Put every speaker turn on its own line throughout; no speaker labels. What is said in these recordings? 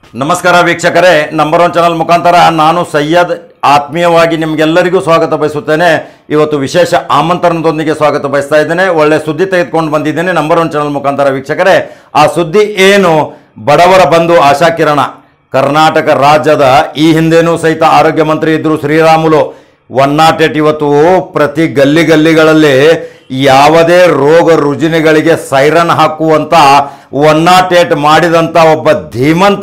ನಮಸ್ಕಾರ ವೀಕ್ಷಕರೇ, number one channel ಮುಖಾಂತರ ನಾನು ಸೈಯದ್ ಆತ್ಮೀಯವಾಗಿ ನಿಮಗೆಲ್ಲರಿಗೂ ಸ್ವಾಗತ ಬಯಸುತ್ತೇನೆ. ಇವತ್ತು ವಿಶೇಷ ಆಮಂತ್ರಣದೊಂದಿಗೆ ಸ್ವಾಗತ ಬಯಸ್ತಾ ಇದ್ದೇನೆ. ಒಳ್ಳೆ ಸುದ್ದಿ ತೆಗೆದುಕೊಂಡು ಬಂದಿದ್ದೇನೆ ನಂಬರ್ ಒನ್ ಚಾನಲ್ ಮುಖಾಂತರ. ವೀಕ್ಷಕರೇ, ಆ ಸುದ್ದಿ ಏನು? ಬಡವರ ಬಂಧು ಆಶಾ ಕಿರಣ ಕರ್ನಾಟಕ ರಾಜ್ಯದ ಈ ಹಿಂದೆನೂ ಸಹಿತ ಆರೋಗ್ಯ ಮಂತ್ರಿ ಇದ್ದರು ಶ್ರೀರಾಮುಲು. 108 ಇವತ್ತು ಪ್ರತಿ ಗಲ್ಲಿಗಳಲ್ಲಿ ಯಾವುದೇ ರೋಗ ರುಜಿನಗಳಿಗೆ ಸೈರನ್ ಹಾಕುವಂತ 108 ಮಾಡಿದಂಥ ಒಬ್ಬ ಧೀಮಂತ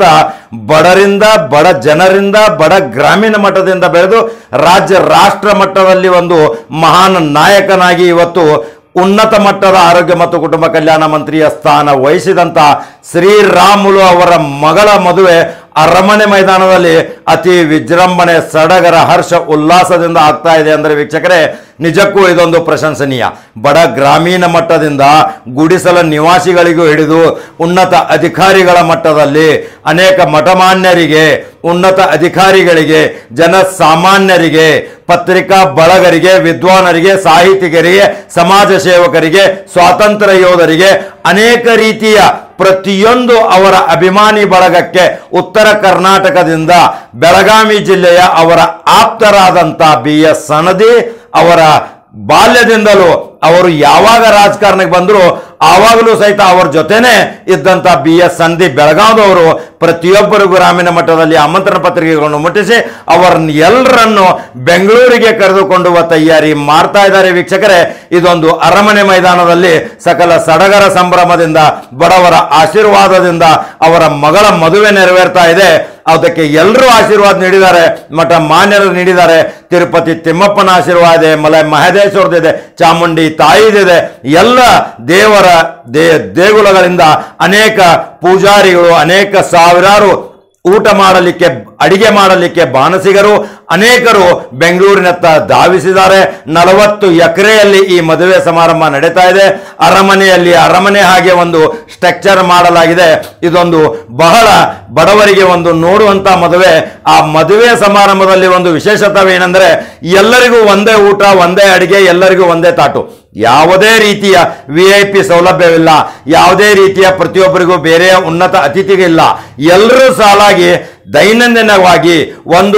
ಬಡರಿಂದ ಬಡ ಜನರಿಂದ ಬಡ ಗ್ರಾಮೀಣ ಮಟ್ಟದಿಂದ ಬೆಳೆದು ರಾಜ್ಯ ರಾಷ್ಟ್ರ ಮಟ್ಟದಲ್ಲಿ ಒಂದು ಮಹಾನ್ ನಾಯಕನಾಗಿ ಇವತ್ತು ಉನ್ನತ ಮಟ್ಟದ ಆರೋಗ್ಯ ಮತ್ತು ಕುಟುಂಬ ಕಲ್ಯಾಣ ಮಂತ್ರಿಯ ಸ್ಥಾನ ವಹಿಸಿದಂಥ ಶ್ರೀರಾಮುಲು ಅವರ ಮಗಳ ಮದುವೆ ಅರಮನೆ ಮೈದಾನದಲ್ಲಿ ಅತಿ ವಿಜೃಂಭಣೆ ಸಡಗರ ಹರ್ಷ ಉಲ್ಲಾಸದಿಂದ ಆಗ್ತಾ ಇದೆ ಅಂದರೆ ವೀಕ್ಷಕರೇ, ನಿಜಕ್ಕೂ ಇದೊಂದು ಪ್ರಶಂಸನೀಯ. ಬಡ ಗ್ರಾಮೀಣ ಮಟ್ಟದಿಂದ ಗುಡಿಸಲ ನಿವಾಸಿಗಳಿಗೂ ಹಿಡಿದು ಉನ್ನತ ಅಧಿಕಾರಿಗಳ ಮಟ್ಟದಲ್ಲಿ ಅನೇಕ ಮಠಮಾನ್ಯರಿಗೆ, ಉನ್ನತ ಅಧಿಕಾರಿಗಳಿಗೆ, ಜನಸಾಮಾನ್ಯರಿಗೆ, ಪತ್ರಿಕಾ ಬಳಗರಿಗೆ, ವಿದ್ವಾನರಿಗೆ, ಸಾಹಿತಿಗರಿಗೆ, ಸಮಾಜ ಸೇವಕರಿಗೆ, ಸ್ವಾತಂತ್ರ್ಯ ಯೋಧರಿಗೆ, ಅನೇಕ ರೀತಿಯ ಪ್ರತಿಯೊಂದು ಅವರ ಅಭಿಮಾನಿ ಬಳಗಕ್ಕೆ ಉತ್ತರ ಕರ್ನಾಟಕದಿಂದ ಬೆಳಗಾವಿ ಜಿಲ್ಲೆಯ ಅವರ ಆಪ್ತರಾದಂಥ BS ಸನದಿ ಅವರ ಬಾಲ್ಯದಿಂದಲೂ ಅವರು ಯಾವಾಗ ರಾಜಕಾರಣಕ್ಕೆ ಬಂದರು ಆವಾಗಲೂ ಸಹಿತ ಅವರ ಜೊತೆನೇ ಇದ್ದಂಥ BS ಸನದಿ ಬೆಳಗಾವಿದವರು ಪ್ರತಿಯೊಬ್ಬರು ಗ್ರಾಮೀಣ ಮಟ್ಟದಲ್ಲಿ ಆಮಂತ್ರಣ ಪತ್ರಿಕೆಗಳನ್ನು ಮುಟ್ಟಿಸಿ ಅವರನ್ನು ಎಲ್ಲರನ್ನು ಬೆಂಗಳೂರಿಗೆ ಕರೆದುಕೊಂಡು ತಯಾರಿ ಮಾಡ್ತಾ ಇದ್ದಾರೆ. ವೀಕ್ಷಕರೇ, ಇದೊಂದು ಅರಮನೆ ಮೈದಾನದಲ್ಲಿ ಸಕಲ ಸಡಗರ ಸಂಭ್ರಮದಿಂದ ಬಡವರ ಆಶೀರ್ವಾದದಿಂದ ಅವರ ಮಗಳ ಮದುವೆ ನೆರವೇರ್ತಾ ಇದೆ. ಅದಕ್ಕೆ ಎಲ್ಲರೂ ಆಶೀರ್ವಾದ ನೀಡಿದ್ದಾರೆ, ಮಠ ಮಾನ್ಯರು ನೀಡಿದ್ದಾರೆ. ತಿರುಪತಿ ತಿಮ್ಮಪ್ಪನ ಆಶೀರ್ವಾದ ಇದೆ, ಮಲೈ ಮಹದೇಶ್ವರದಿದೆ, ಚಾಮುಂಡಿ ತಾಯಿದಿದೆ. ಎಲ್ಲ ದೇವರ ದೇಗುಲಗಳಿಂದ ಅನೇಕ ಪೂಜಾರಿಗಳು, ಅನೇಕ ಸಾವಿರಾರು ಊಟ ಮಾಡಲಿಕ್ಕೆ, ಅಡಿಗೆ ಮಾಡಲಿಕ್ಕೆ ಬಾಣಸಿಗರು ಅನೇಕರು ಬೆಂಗಳೂರಿನತ್ತ ಧಾವಿಸಿದ್ದಾರೆ. 40 ಎಕರೆಯಲ್ಲಿ ಈ ಮದುವೆ ಸಮಾರಂಭ ನಡೀತಾ ಇದೆ. ಅರಮನೆಯಲ್ಲಿ ಅರಮನೆ ಹಾಗೆ ಒಂದು ಸ್ಟ್ರಕ್ಚರ್ ಮಾಡಲಾಗಿದೆ. ಇದೊಂದು ಬಹಳ ಬಡವರಿಗೆ ಒಂದು ನೋಡುವಂತ ಮದುವೆ. ಆ ಮದುವೆ ಸಮಾರಂಭದಲ್ಲಿ ಒಂದು ವಿಶೇಷತೆವೇನೆಂದರೆ ಎಲ್ಲರಿಗೂ ಒಂದೇ ಊಟ, ಒಂದೇ ಅಡಿಗೆ, ಎಲ್ಲರಿಗೂ ಒಂದೇ ತಾಟು. ಯಾವುದೇ ರೀತಿಯ VIP ಸೌಲಭ್ಯವಿಲ್ಲ, ಯಾವುದೇ ರೀತಿಯ ಪ್ರತಿಯೊಬ್ಬರಿಗೂ ಬೇರೆ ಉನ್ನತ ಅತಿಥಿಗಿಲ್ಲ. ಎಲ್ಲರೂ ಸಾಲಾಗಿ ದೈನಂದಿನವಾಗಿ ಒಂದು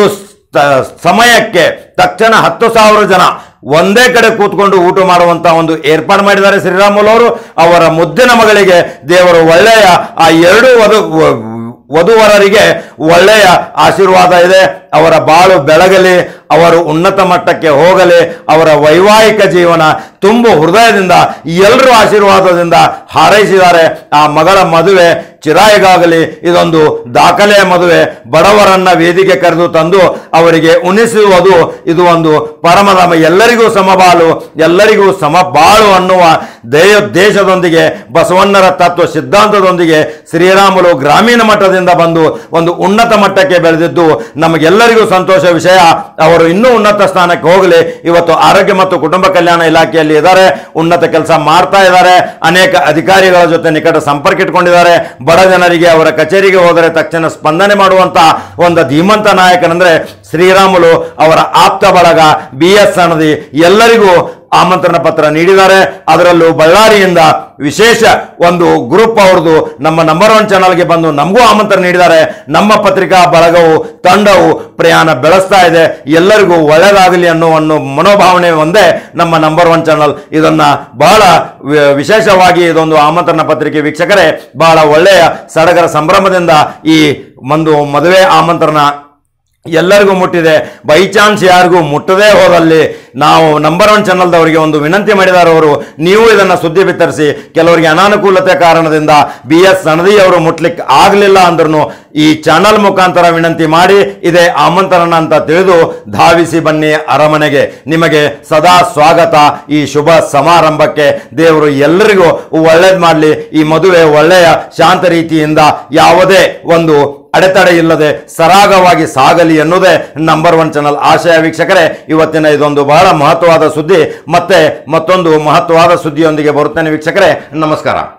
ಸಮಯಕ್ಕೆ ತಕ್ಷಣ 10,000 ಜನ ಒಂದೇ ಕಡೆ ಕೂತ್ಕೊಂಡು ಊಟ ಮಾಡುವಂತ ಒಂದು ಏರ್ಪಾಡು ಮಾಡಿದ್ದಾರೆ ಶ್ರೀರಾಮುಲು ಅವರು. ಅವರ ಮುದ್ದಿನ ಮಗಳಿಗೆ ದೇವರು ಒಳ್ಳೆಯ ಆ ಎರಡು ವಧುವರರಿಗೆ ಒಳ್ಳೆಯ ಆಶೀರ್ವಾದ ಇದೆ. ಅವರ ಬಾಳು ಬೆಳಗಲಿ, ಅವರು ಉನ್ನತ ಮಟ್ಟಕ್ಕೆ ಹೋಗಲಿ, ಅವರ ವೈವಾಹಿಕ ಜೀವನ ತುಂಬು ಹೃದಯದಿಂದ ಎಲ್ಲರೂ ಆಶೀರ್ವಾದದಿಂದ ಹಾರೈಸಿದ್ದಾರೆ. ಆ ಮಗಳ ಮದುವೆ ಚಿರಾಯಿಗಾಗಲಿ. ಇದೊಂದು ದಾಖಲೆಯ ಮದುವೆ. ಬಡವರನ್ನ ವೇದಿಕೆ ಕರೆದು ತಂದು ಅವರಿಗೆ ಉಣಿಸುವುದು ಇದು ಒಂದು ಪರಮಧಾಮ. ಎಲ್ಲರಿಗೂ ಸಮಬಾಳು, ಎಲ್ಲರಿಗೂ ಸಮಬಾಳು ಅನ್ನುವ ದೇಶದೊಂದಿಗೆ ಬಸವಣ್ಣರ ತತ್ವ ಸಿದ್ಧಾಂತದೊಂದಿಗೆ ಶ್ರೀರಾಮುಲು ಗ್ರಾಮೀಣ ಮಟ್ಟದಿಂದ ಬಂದು ಒಂದು ಉನ್ನತ ಮಟ್ಟಕ್ಕೆ ಬೆಳೆದಿದ್ದು ನಮಗೆಲ್ಲರಿಗೂ ಸಂತೋಷ ವಿಷಯ. ಅವರು ಇನ್ನೂ ಉನ್ನತ ಸ್ಥಾನಕ್ಕೆ ಹೋಗಲಿ. ಇವತ್ತು ಆರೋಗ್ಯ ಮತ್ತು ಕುಟುಂಬ ಕಲ್ಯಾಣ ಇಲಾಖೆಯಲ್ಲಿ ಇದ್ದಾರೆ, ಉನ್ನತ ಕೆಲಸ ಮಾಡ್ತಾ ಇದ್ದಾರೆ. ಅನೇಕ ಅಧಿಕಾರಿಗಳ ಜೊತೆ ನಿಕಟ ಸಂಪರ್ಕ ಇಟ್ಕೊಂಡಿದ್ದಾರೆ. ಬಡ ಜನರಿಗೆ ಅವರ ಕಚೇರಿಗೆ ಹೋದರೆ ತಕ್ಷಣ ಸ್ಪಂದನೆ ಮಾಡುವಂತ ಒಂದು ಧೀಮಂತ ನಾಯಕನಂದ್ರೆ ಶ್ರೀರಾಮುಲು. ಅವರ ಆಪ್ತ ಬಳಗ BS ಸನದಿ ಎಲ್ಲರಿಗೂ ಆಮಂತ್ರಣ ಪತ್ರ ನೀಡಿದ್ದಾರೆ. ಅದರಲ್ಲೂ ಬಳ್ಳಾರಿಯಿಂದ ವಿಶೇಷ ಒಂದು ಗ್ರೂಪ್ ಅವ್ರದ್ದು ನಮ್ಮ ನಂಬರ್ ಒನ್ ಚಾನಲ್ಗೆ ಬಂದು ನಮಗೂ ಆಮಂತ್ರಣ ನೀಡಿದ್ದಾರೆ. ನಮ್ಮ ಪತ್ರಿಕಾ ಬಳಗವು, ತಂಡವು ಪ್ರಯಾಣ ಬೆಳೆಸ್ತಾ ಇದೆ. ಎಲ್ಲರಿಗೂ ಒಳ್ಳೆಯದಾಗಲಿ ಅನ್ನೋ ಮನೋಭಾವನೆ ಒಂದೇ ನಮ್ಮ ನಂಬರ್ ಒನ್ ಚಾನಲ್. ಇದನ್ನ ಬಹಳ ವಿಶೇಷವಾಗಿ ಇದೊಂದು ಆಮಂತ್ರಣ ಪತ್ರಿಕೆ ವೀಕ್ಷಕರೇ ಬಹಳ ಒಳ್ಳೆಯ ಸಡಗರ ಸಂಭ್ರಮದಿಂದ ಈ ಒಂದು ಮದುವೆ ಆಮಂತ್ರಣ ಎಲ್ಲರಿಗೂ ಮುಟ್ಟಿದೆ. ಬೈ ಚಾನ್ಸ್ ಯಾರಿಗೂ ಮುಟ್ಟದೇ ಹೋದಲ್ಲಿ ನಾವು ನಂಬರ್ ಒನ್ ಚಾನಲ್ದವರಿಗೆ ಒಂದು ವಿನಂತಿ ಮಾಡಿದ್ದಾರೆ. ಅವರು ನೀವು ಇದನ್ನು ಸುದ್ದಿ ಬಿತ್ತರಿಸಿ. ಕೆಲವರಿಗೆ ಅನಾನುಕೂಲತೆ ಕಾರಣದಿಂದ BS ಸನದಿ ಅವರು ಮುಟ್ಲಿಕ್ಕೆ ಆಗಲಿಲ್ಲ ಅಂದ್ರೂ ಈ ಚಾನಲ್ ಮುಖಾಂತರ ವಿನಂತಿ ಮಾಡಿ ಇದೇ ಆಮಂತ್ರಣ ಅಂತ ತಿಳಿದು ಧಾವಿಸಿ ಬನ್ನಿ ಅರಮನೆಗೆ. ನಿಮಗೆ ಸದಾ ಸ್ವಾಗತ ಈ ಶುಭ ಸಮಾರಂಭಕ್ಕೆ. ದೇವರು ಎಲ್ಲರಿಗೂ ಒಳ್ಳೇದು ಮಾಡಲಿ. ಈ ಮದುವೆ ಒಳ್ಳೆಯ ಶಾಂತ ರೀತಿಯಿಂದ ಯಾವುದೇ ಒಂದು ಅಡೆತಡೆ ಇಲ್ಲದೆ ಸರಾಗವಾಗಿ ಸಾಗಲಿ ಎನ್ನುವುದೇ ನಂಬರ್ ಒನ್ ಚಾನಲ್ ಆಶಯ. ವೀಕ್ಷಕರೇ, ಇವತ್ತಿನ ಇದೊಂದು ಬಹಳ ಮಹತ್ವವಾದ ಸುದ್ದಿ. ಮತ್ತೆ ಮತ್ತೊಂದು ಮಹತ್ವವಾದ ಸುದ್ದಿಯೊಂದಿಗೆ ಬರುತ್ತೇನೆ ವೀಕ್ಷಕರೇ. ನಮಸ್ಕಾರ.